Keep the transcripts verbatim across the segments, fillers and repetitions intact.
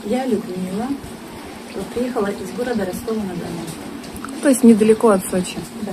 Я Людмила, приехала из города Ростова-на-Дону. То есть недалеко от Сочи. Да.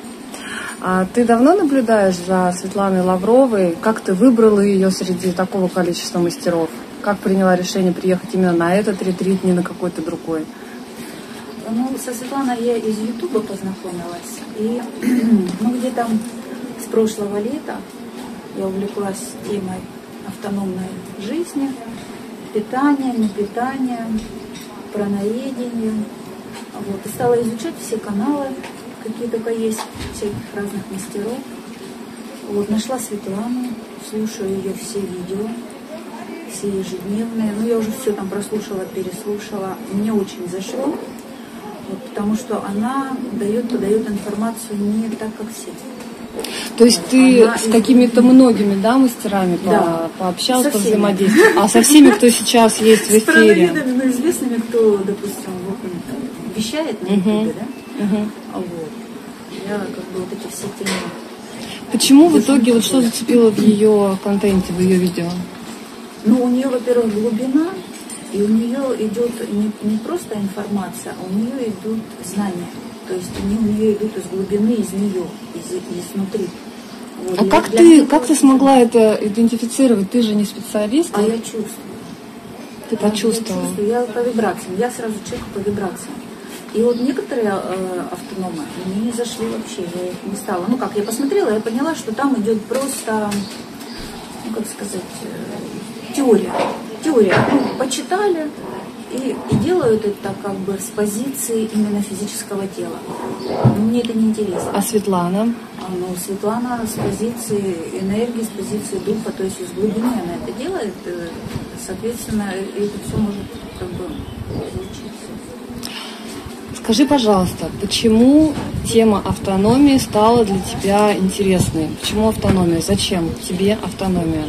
А ты давно наблюдаешь за Светланой Лавровой? Как ты выбрала ее среди такого количества мастеров? Как приняла решение приехать именно на этот ретрит, не на какой-то другой? Ну, со Светланой я из Ютуба познакомилась. И ну, где-то с прошлого лета я увлеклась темой автономной жизни, питания, непитания, праноедения. Вот. И стала изучать все каналы, какие только есть, всяких разных мастеров. Вот. Нашла Светлану, слушаю ее все видео, все ежедневные. Ну, я уже все там прослушала, переслушала. Мне очень зашло, вот, потому что она дает, подает информацию не так, как все. То есть ты она с какими-то многими, да, мастерами да, по, пообщалась, повзаимодействовала? А со всеми, кто сейчас есть в эфире? С праноедами, ну, известными, кто, допустим, вот, вещает на ютубе, да? Угу. Вот. Я как бы вот эти все темы. Почему в итоге, вот что зацепило в ее контенте, в ее видео? Ну, у нее, во-первых, глубина, и у нее идет не, не просто информация, а у нее идут знания. То есть они у нее идут из глубины, из нее, из, изнутри. Вот. А И как для ты, меня как ты смогла это идентифицировать? Ты же не специалист. А я чувствую. Ты почувствовала? Я чувствую, я по вибрациям, я сразу человек по вибрациям. И вот некоторые э, автономы мне не зашли вообще, я их не стала. Ну как, я посмотрела, я поняла, что там идет просто, ну как сказать, э, теория. Теория. Ну, почитали и, и делают это как бы с позиции именно физического тела. Но мне это не интересно. А Светлана? А, ну, Светлана с позиции энергии, с позиции духа, то есть из глубины она это делает, соответственно, это все может как бы случиться. Скажи, пожалуйста, почему тема автономии стала для тебя интересной? Почему автономия? Зачем тебе автономия?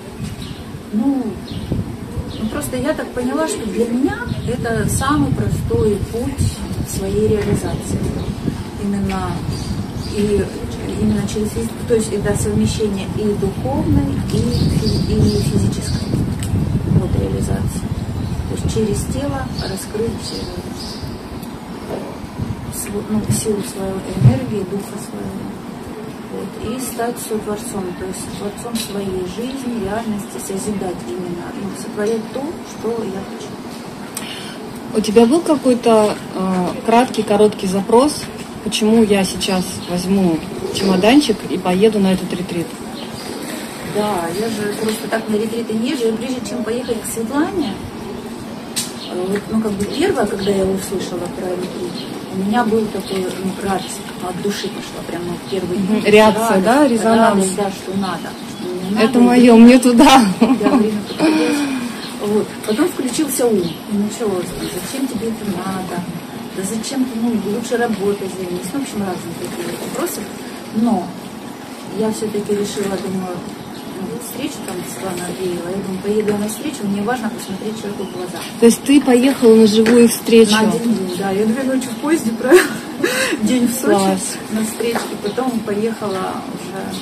Ну, ну, просто я так поняла, что для меня это самый простой путь своей реализации. Именно, и, именно через, то есть это совмещение и духовной, и, и физической вот, реализации. То есть через тело раскрыть ну, силу своей энергии, духа своего. Вот, и стать сотворцом, то есть творцом своей жизни, реальности, созидать именно, ну, сотворять то, что я хочу. У тебя был какой-то э, краткий, короткий запрос, почему я сейчас возьму чемоданчик и поеду на этот ретрит? Да, я же просто так на ретриты не езжу. Прежде чем поехать к Светлане, вот, ну как бы первое, когда я услышала про ретрит, у меня был такой, ну, радость, от души пошла, прямо ну, первый день. Реакция, радость, да, резонанс? Радость, да, что надо. Что надо это мое, мне туда. Да, время подходящее. Вот. Потом включился ум, и началось, зачем тебе это надо, да зачем ты, ну, лучше работать займись, ну, в общем, разные такие вопросы. Но я все-таки решила, думаю, ну, встречу там с Светланой Андреевой, я думаю, поеду на встречу, мне важно посмотреть человеку в глаза. То есть ты поехала на живую встречу? На один день, да. Я две ночи в поезде провела день в Сочи. Класс. На встречу, и потом поехала уже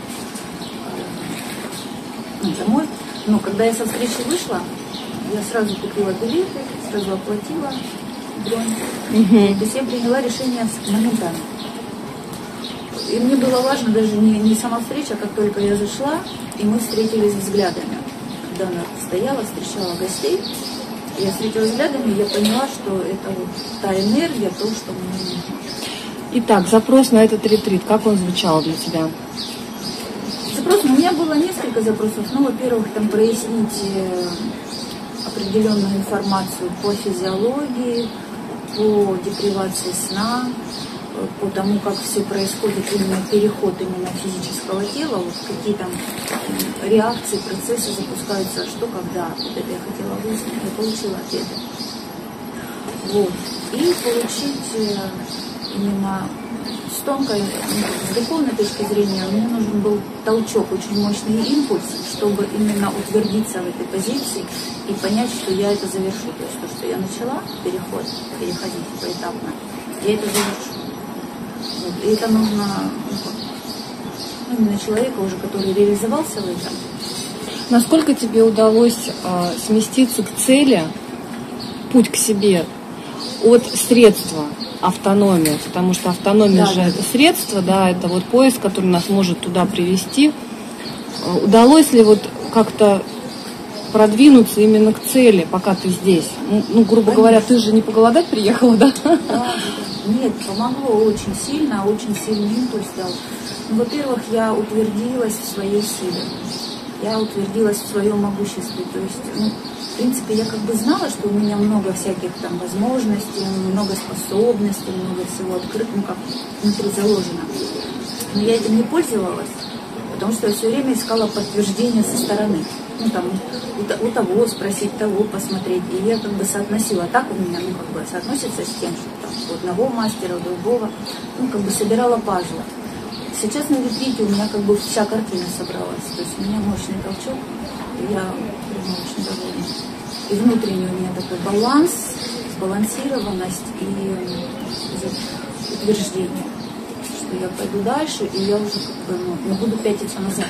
ну, домой. Но когда я со встречи вышла, я сразу купила билеты, сразу оплатила бронь. Угу. То есть я приняла решение моментально. И мне было важно даже не, не сама встреча, как только я зашла, и мы встретились взглядами. Когда она стояла, встречала гостей, я встретилась взглядами, и я поняла, что это вот та энергия, то, что мне нужно. Итак, запрос на этот ретрит, как он звучал для тебя? Запрос, ну, у меня было несколько запросов. Ну, во-первых, там прояснить определенную информацию по физиологии, по депривации сна, по тому, как все происходит, именно переход именно физического тела, вот какие там реакции, процессы запускаются, что когда. Вот это я хотела выяснить, я получила ответы. Вот. И получить именно с тонкой, с духовной точки зрения, мне нужен был толчок, очень мощный импульс, чтобы именно утвердиться в этой позиции и понять, что я это завершу. То есть то, что я начала переход, переходить поэтапно, я это завершу. Вот. И это нужно ну, именно человека уже, который реализовался в этом. Насколько тебе удалось э, сместиться к цели путь к себе от средства автономия, потому что автономия да, же да. это средство, да, это вот поиск, который нас может туда привести. Удалось ли вот как-то продвинуться именно к цели, пока ты здесь? Ну, грубо Конечно. говоря, ты же не поголодать приехала, да? Да, нет, помогло очень сильно, очень сильный импульс дал. Ну, во-первых, я утвердилась в своей силе, я утвердилась в своем могуществе, то есть, ну, в принципе, я как бы знала, что у меня много всяких там возможностей, много способностей, много всего открыто, ну, как внутри заложено. Но я этим не пользовалась, потому что я все время искала подтверждение со стороны. Ну, там, у, у того спросить, того посмотреть. И я как бы соотносила. Так у меня, ну, как бы соотносится с тем, что там у одного мастера, у другого, ну, как бы собирала пазлы. Сейчас на ретрите у меня как бы вся картина собралась. То есть у меня мощный толчок, и я прям очень довольна. И внутренний у меня такой баланс, сбалансированность и утверждение, что я пойду дальше, и я уже как бы, ну, не буду пятиться назад.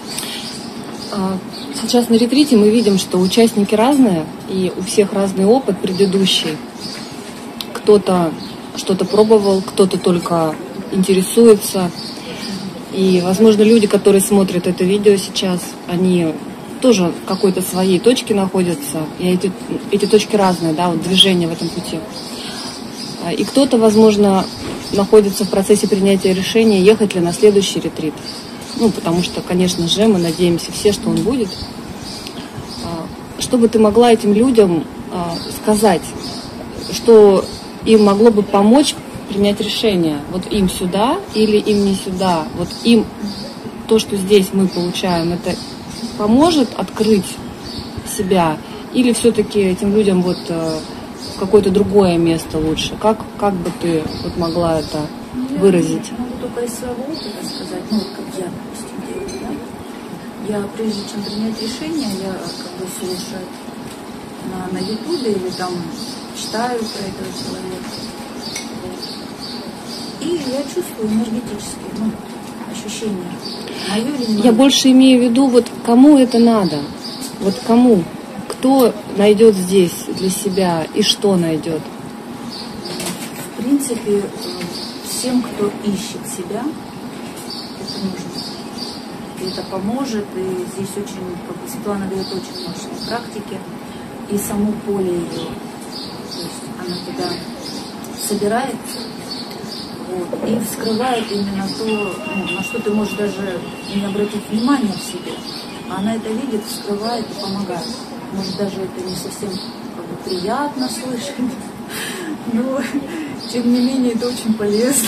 Сейчас на ретрите мы видим, что участники разные, и у всех разный опыт предыдущий. Кто-то что-то пробовал, кто-то только интересуется. И, возможно, люди, которые смотрят это видео сейчас, они тоже в какой-то своей точке находятся. И эти, эти точки разные, да, вот движение в этом пути. И кто-то, возможно, находится в процессе принятия решения, ехать ли на следующий ретрит. Ну, потому что, конечно же, мы надеемся все, что он будет. Что бы ты могла этим людям сказать, что им могло бы помочь принять решение? Вот им сюда или им не сюда? Вот им то, что здесь мы получаем, это поможет открыть себя? Или все-таки этим людям вот в какое-то другое место лучше? Как, как бы ты вот могла это выразить? Я могу только из своего опыта сказать, ну, как я, допустим, делаю, да? Я, прежде чем принять решение, я как бы слушаю на, на ютубе или там читаю про этого человека. И я чувствую энергетические, ну, ощущения. Мое или не мое. Я больше имею в виду, вот кому это надо? Вот кому? Кто найдет здесь для себя и что найдет? В принципе, всем, кто ищет себя, это нужно. И это поможет. И здесь очень, как бы Светлана дает очень мощные практики. И само поле ее, то есть она туда собирается, вот, и вскрывает именно то, ну, на что ты можешь даже не обратить внимания в себе. А она это видит, вскрывает и помогает. Может, даже это не совсем как бы приятно слышать, но тем не менее это очень полезно.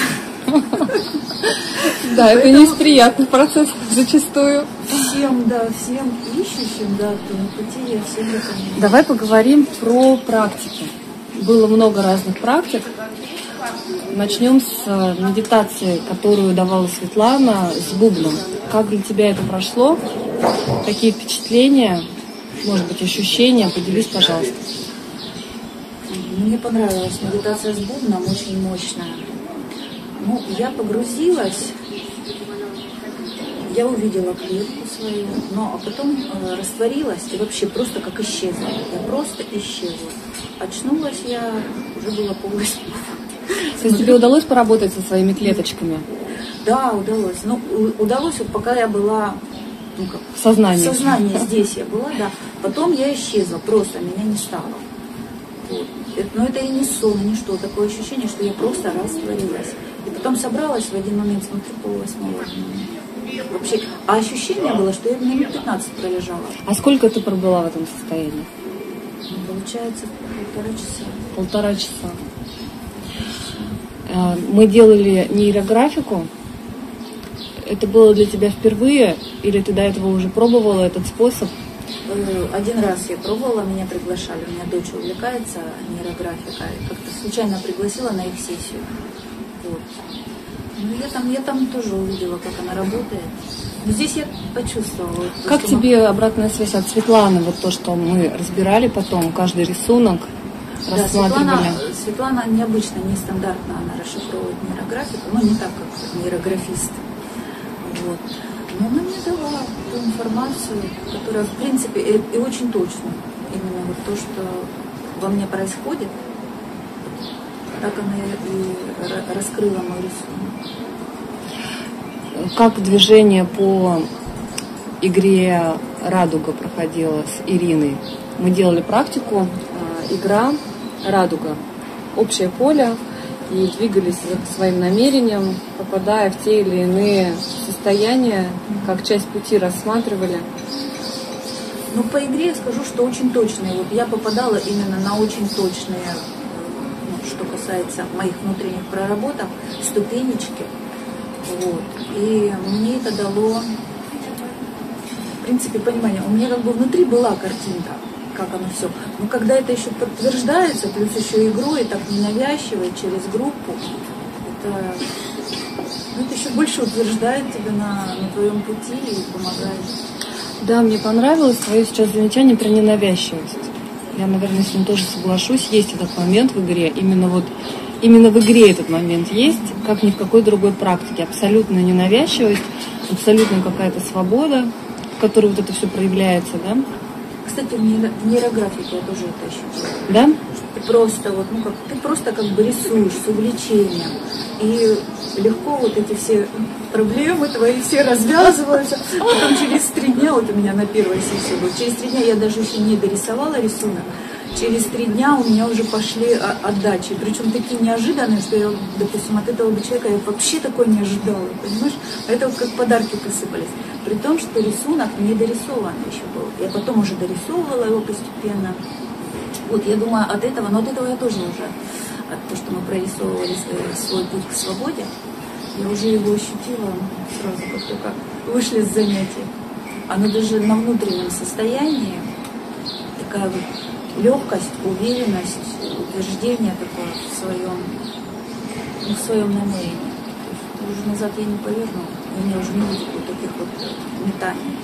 Да, это не приятный процесс зачастую. Всем, да, всем ищущим, да, кто на пути, я всем рекомендую. Давай поговорим про практики. Было много разных практик. Начнем с медитации, которую давала Светлана с бубном. Как для тебя это прошло? Какие впечатления, может быть, ощущения? Поделись, пожалуйста. Мне понравилась медитация с бубном, очень мощная. Ну, я погрузилась, я увидела клетку свою, но а потом э, растворилась и вообще просто как исчезла. Я просто исчезла. Очнулась я, уже было полвосьмого. То есть тебе удалось поработать со своими клеточками? Да, удалось. Ну, удалось, вот пока я была, ну, как, в сознании. В сознании здесь я была, да. Потом я исчезла, просто меня не стало. Вот. Но это и не сон, и не что. Такое ощущение, что я просто растворилась. И потом собралась в один момент, смотрю, полвосьмого. Вообще, а ощущение было, что я минут пятнадцать пролежала. А сколько ты пробыла в этом состоянии? Ну, получается, полтора часа. Полтора часа. Мы делали нейрографику. Это было для тебя впервые? Или ты до этого уже пробовала этот способ? Один раз я пробовала, меня приглашали. У меня дочь увлекается нейрографикой. Как-то случайно пригласила на их сессию. Вот. Ну, я там, я там тоже увидела, как она работает. Но здесь я почувствовала. Как тебе мы... обратная связь от Светланы? Вот то, что мы разбирали потом, каждый рисунок, да, рассматривали. Светлана, Светлана необычно, нестандартно она расшифровывает нейрографику, но не так, как нейрографист. Вот. Но она мне дала ту информацию, которая, в принципе, и, и очень точно. Именно вот то, что во мне происходит, так она и раскрыла мой рисунок. Как движение по игре «Радуга» проходило с Ириной? Мы делали практику, игра «Радуга», общее поле, и двигались за своим намерением, попадая в те или иные состояния, как часть пути рассматривали. Ну, по игре я скажу, что очень точные. Вот я попадала именно на очень точные, ну, что касается моих внутренних проработок, ступенечки. Вот. И мне это дало, в принципе, понимание. У меня как бы внутри была картинка, как оно все. Но когда это еще подтверждается, плюс еще игрой, так ненавязчиво, через группу, это, ну, это еще больше утверждает тебя на, на твоем пути и помогает. Да, мне понравилось твое сейчас замечание про ненавязчивость. Я, наверное, с ним тоже соглашусь. Есть этот момент в игре. Именно вот именно в игре этот момент есть, как ни в какой другой практике. Абсолютная ненавязчивость, абсолютная какая-то свобода, в которой вот это все проявляется, да? Кстати, в нейрографике я тоже это ощутила. Да? Ты просто вот, ну как, ты просто как бы рисуешь с увлечением. И легко вот эти все проблемы твои все развязываются. Потом через три дня, вот у меня на первой сессии было, через три дня я даже еще не дорисовала рисунок. Через три дня у меня уже пошли отдачи. Причем такие неожиданные, что я, допустим, от этого человека я вообще такое не ожидала, понимаешь? А это вот как подарки посыпались. При том, что рисунок не дорисованный еще был. Я потом уже дорисовывала его постепенно. Вот, я думаю, от этого, но от этого я тоже уже, от того, что мы прорисовывали свой путь к свободе, я уже его ощутила сразу, как только вышли с занятий. Оно даже на внутреннем состоянии, такая вот легкость, уверенность, утверждение такое в своем, ну, в своем намерении. Уже назад я не поверну, у меня уже не будет вот таких вот метаний.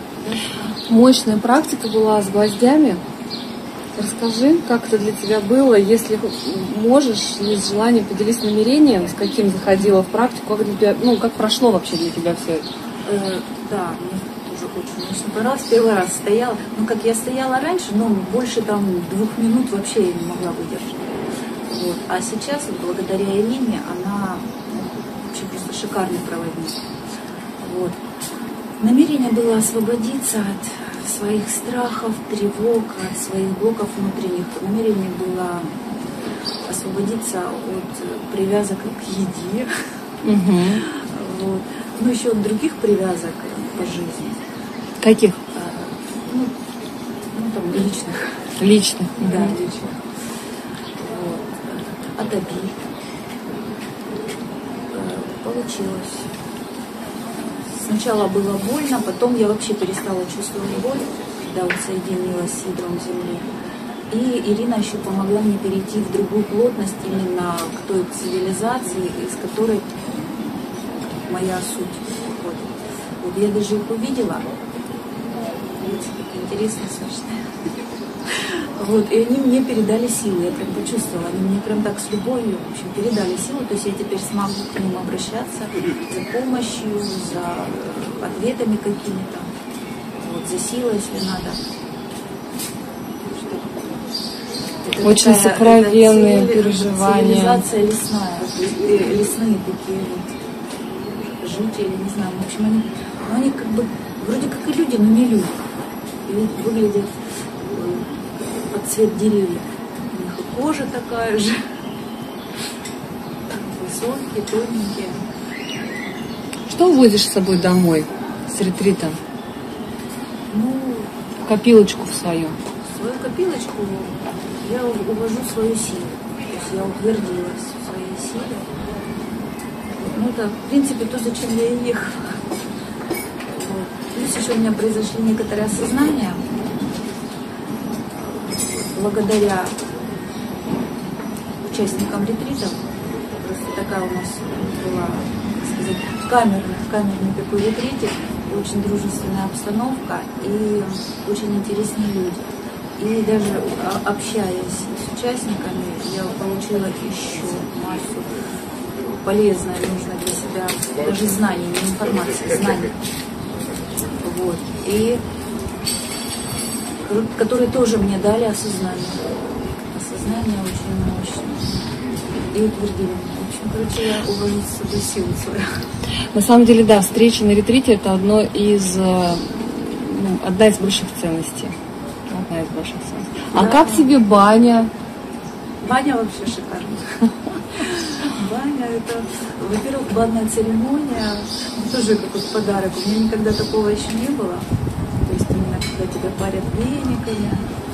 Мощная практика была с гвоздями. Расскажи, как это для тебя было, если можешь, есть желание, поделись намерением, с каким заходила в практику, как, для тебя, ну, как прошло вообще для тебя все это? Э, да, мне тоже очень, очень понравилось. Первый раз стояла, ну, как я стояла раньше, но больше там двух минут вообще я не могла выдержать. Вот. А сейчас, вот, благодаря Ирине, она, ну, вообще просто шикарный проводник. Вот. Намерение было освободиться от своих страхов, тревог, от своих блоков внутренних. Намерение было освободиться от привязок к еде, Угу. вот. Ну, еще от других привязок по жизни. Каких? А, ну, ну, там, личных. Личных. Да, Угу. личных. Вот. От обид. Получилось. Сначала было больно, потом я вообще перестала чувствовать боль, когда вот соединилась с ядром Земли. И Ирина еще помогла мне перейти в другую плотность, именно к той цивилизации, из которой моя суть уходит. Вот я даже их увидела. Видите, как интересно, смешно. Вот, и они мне передали силу, я прям почувствовала, они мне прям так с любовью, в общем, передали силу, то есть я теперь смогу к ним обращаться за помощью, за ответами какими-то, вот, за силой, если надо. Это очень такая, сокровенные это переживания. Цивилизация лесная, лесные такие вот жители, не знаю, в общем, они, ну, они как бы, вроде как и люди, но не люди, и выглядят под цвет деревьев. У них и кожа такая же. Высокие, тоненькие. Что увозишь с собой домой с ретрита? Ну, Копилочку в свою. свою копилочку я увожу свою силу. То есть я утвердилась в своей силе. Ну, это, в принципе, то, зачем я и ехала. Вот. Плюс еще у меня произошли некоторые осознания. Благодаря участникам ретритов, просто такая у нас была, как сказать, камерный, камерный такой ретритик, очень дружественная обстановка и очень интересные люди. И даже общаясь с участниками, я получила еще массу полезной, нужной для себя, даже знаний, не информации, знаний. Вот. И которые тоже мне дали осознание. знания очень мощные. И утвердили меня. В общем, короче, я увожу с собой силу свою. На самом деле, да, встреча на ретрите – это одно из, ну, одна из больших ценностей. Одна из больших ценностей. А Да. как тебе баня? Баня вообще шикарная. Баня – это, во-первых, банная церемония, тоже какой-то подарок. У меня никогда такого еще не было. То есть именно когда тебя парят вениками.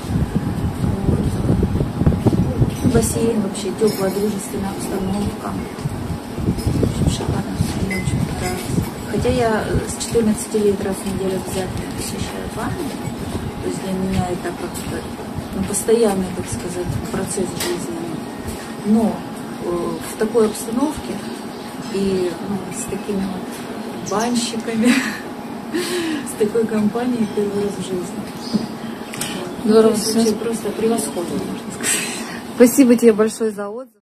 Вот. Бассейн вообще, теплая, дружественная обстановка. В общем, шикарно. Мне очень понравилось. Хотя я с четырнадцати лет раз в неделю обязательно посещаю баню. То есть для меня это как-то, ну, постоянный, так сказать, процесс жизни. Но э, в такой обстановке и, ну, с такими вот банщиками, с такой компанией первый раз в жизни. Здорово. Ну, то есть вообще просто превосходно, можно сказать. Спасибо тебе большое за отзыв.